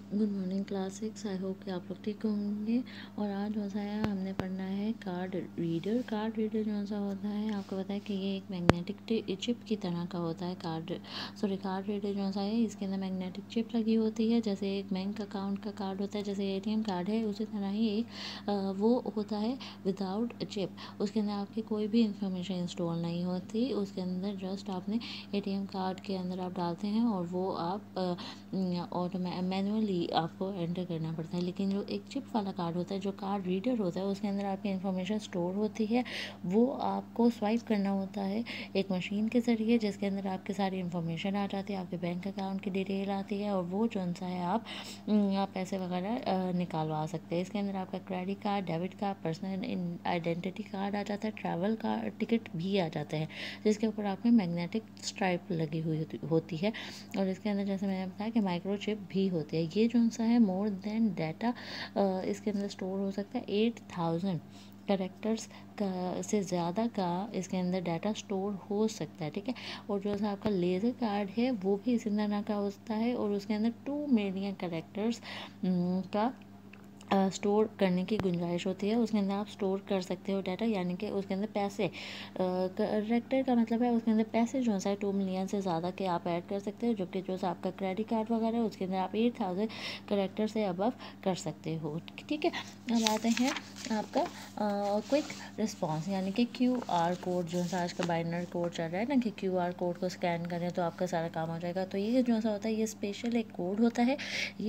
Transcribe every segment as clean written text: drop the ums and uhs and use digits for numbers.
Good morning class 6। I hope कि आप लोग ठीक होंगे। और आज जो सा है हमने पढ़ना है कार्ड रीडर। कार्ड रीडर जो सा होता है आपको पता है कि ये एक मैग्नेटिक चिप की तरह का होता है। कार्ड रीडर जो सा है इसके अंदर मैग्नेटिक चिप लगी होती है। जैसे एक बैंक अकाउंट का कार्ड होता है, जैसे एटीएम कार्ड है, उसी तरह ही एक वो होता है विदाउट चिप। उसके अंदर आपकी कोई भी इंफॉर्मेशन इंस्टॉल नहीं होती। उसके अंदर जस्ट आपने एटीएम कार्ड के अंदर आप डालते हैं और वो आप मैनुअली आपको एंटर करना पड़ता है। लेकिन जो एक चिप वाला कार्ड होता है, जो कार्ड रीडर होता है, उसके अंदर आपकी इन्फॉर्मेशन स्टोर होती है। वो आपको स्वाइप करना होता है एक मशीन के ज़रिए, जिसके अंदर आपकी सारी इन्फॉर्मेशन आ जाती है, आपके बैंक अकाउंट की डिटेल आती है और वो जो सा है आप पैसे वगैरह निकालवा सकते हैं। इसके अंदर आपका credit card, debit card, personal identity card आ जाता है, ट्रैवल का टिकट भी आ जाते हैं, जिसके ऊपर आपकी मैग्नेटिक स्ट्राइप लगी हुई होती है। और इसके अंदर जैसे मैंने बताया कि माइक्रोचिप भी होती है। ये जो सा है मोर देन डाटा इसके अंदर स्टोर हो सकता है 8000 करेक्टर्स का से ज़्यादा का इसके अंदर डाटा स्टोर हो सकता है। ठीक है। और जो सा आपका लेज़र कार्ड है वो भी इसी तरह का होता है और उसके अंदर 2 मिलियन करेक्टर्स का स्टोर करने की गुंजाइश होती है। उसके अंदर आप स्टोर कर सकते हो डाटा, यानी कि उसके अंदर पैसे करेक्टर का मतलब है उसके अंदर पैसे जो है 2 मिलियन से ज़्यादा के आप ऐड कर सकते हो, जो कि जो आपका क्रेडिट कार्ड वगैरह है उसके अंदर आप 8000 करेक्टर से अबव कर सकते हो। ठीक है। अब आते हैं आपका क्विक रिस्पॉन्स, यानी कि QR कोड जो है आज का बाइनरी कोड चल रहा है ना, कि QR कोड को स्कैन करें तो आपका सारा काम हो जाएगा। तो ये जो सा होता है ये स्पेशल एक कोड होता है।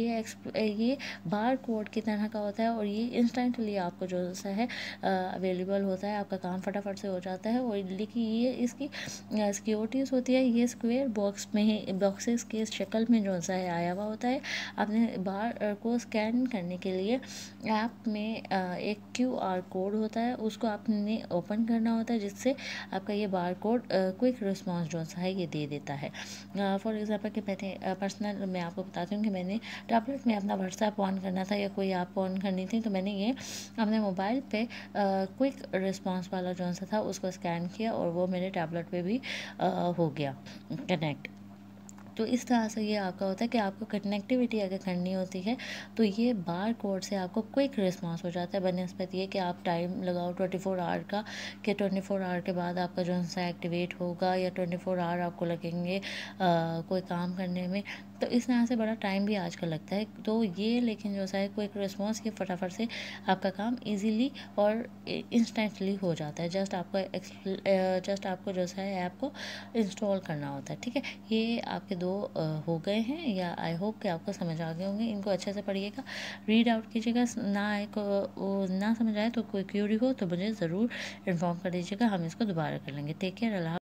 ये बार कोड की तरह का होता है और ये इंस्टेंटली आपको जो सा है अवेलेबल होता है। आपका काम फटाफट से हो जाता है। और लेकिन ये इसकी सिक्योरिटीज़ होती है, ये स्क्वायर बॉक्स में ही बॉक्सेस के शक्ल में जो सा है आया हुआ होता है। आपने बार को स्कैन करने के लिए ऐप में एक QR कोड होता है, उसको आपने ओपन करना होता है, जिससे आपका ये बार कोड क्विक रिस्पॉन्स जो सा है ये दे देता है। फॉर एग्जांपल कि मैंने पर्सनल मैं आपको बताती हूँ कि मैंने टैबलेट में अपना व्हाट्सएप ऑन करना था या कोई ऐप ऑन करनी थी, तो मैंने ये अपने मोबाइल पे क्विक रिस्पॉन्स वाला जो सा था उसको स्कैन किया और वो मेरे टैबलेट पे भी हो गया कनेक्ट। तो इस तरह से ये आपका होता है कि आपको कनेक्टिविटी अगर करनी होती है तो ये बार कोड से आपको क्विक रिस्पांस हो जाता है, बनस्पत ये कि आप टाइम लगाओ 24 आवर का, कि 24 आवर के बाद आपका जो सा एक्टिवेट होगा या 24 आवर आपको लगेंगे कोई काम करने में। तो इस तरह से बड़ा टाइम भी आजकल लगता है। तो ये लेकिन जो सा है क्विक रिस्पॉन्स ये फटाफट से आपका काम इजीली और इंस्टेंटली हो जाता है। जस्ट आपको जो सा है ऐप को इंस्टॉल करना होता है। ठीक है। ये आपके दो हो गए हैं, या आई होप कि आपको समझ आ गए होंगे। इनको अच्छे से पढ़िएगा, रीड आउट कीजिएगा। ना आए को ना समझ आए तो कोई क्यूरी हो तो मुझे ज़रूर इन्फॉर्म कर दीजिएगा, हम इसको दोबारा कर लेंगे। Take care. अल्लाह।